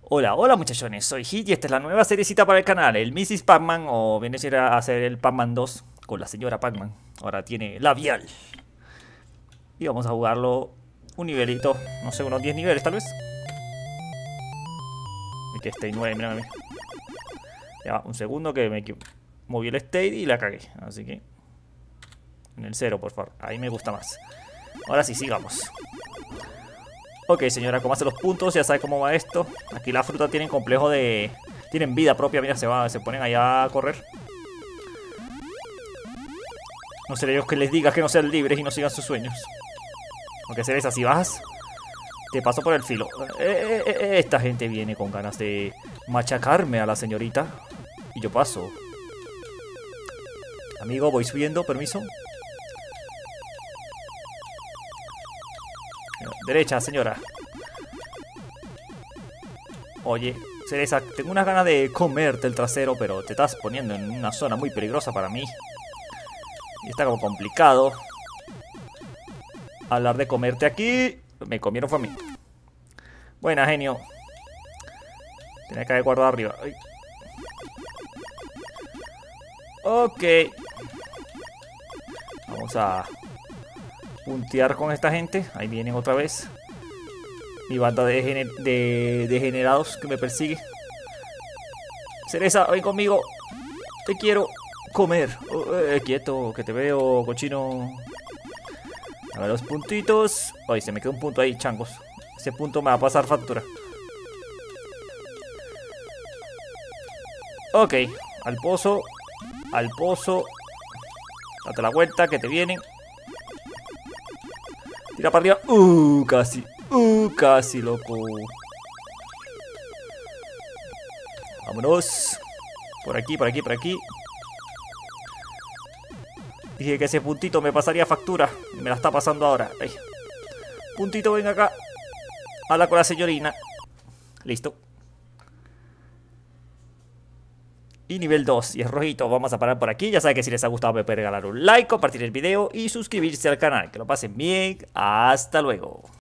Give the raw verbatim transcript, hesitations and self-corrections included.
Hola, hola muchachones, soy Hit y esta es la nueva seriecita para el canal, el missus Pac-Man, o viene a ser a hacer el Pac-Man dos con la señora Pac-Man. Ahora tiene labial. Y vamos a jugarlo un nivelito, no sé, unos diez niveles tal vez. Y que esté nueve, mira a mí. Ya va, un segundo que me moví el state y la cagué, así que... En el cero, por favor, ahí me gusta más. Ahora sí, sigamos. Ok, señora, como hace los puntos, ya sabe cómo va esto. Aquí la fruta tienen complejo de... Tienen vida propia, mira, se, va, se ponen allá a correr. No seré yo que les diga que no sean libres y no sigan sus sueños. Aunque seres así bajas. Te paso por el filo. Eh, eh, eh, esta gente viene con ganas de machacarme a la señorita. Y yo paso. Amigo, voy subiendo, permiso. Derecha, señora. Oye, Cereza, tengo unas ganas de comerte el trasero, pero te estás poniendo en una zona muy peligrosa para mí. Y está como complicado hablar de comerte aquí. Me comieron fue a mí. Buena, genio. Tenía que haber guardado arriba. Ay. Ok. Vamos a puntear con esta gente. Ahí vienen otra vez. Mi banda de, gener de degenerados que me persigue. Cereza, ven conmigo. Te quiero comer. Oh, eh, quieto, que te veo, cochino. A ver los puntitos. Ay, se me quedó un punto ahí, changos. Ese punto me va a pasar factura. Ok, al pozo. Al pozo. Date la vuelta, que te vienen. Tira para arriba. Uh, casi. Uh, casi, loco. Vámonos. Por aquí, por aquí, por aquí. Dije que ese puntito me pasaría factura. Y me la está pasando ahora. Ay. Puntito, ven acá. Habla con la señorina. Listo. Y nivel dos, y es rojito. Vamos a parar por aquí. Ya saben que si les ha gustado me pueden regalar un like, compartir el video y suscribirse al canal. Que lo pasen bien. Hasta luego.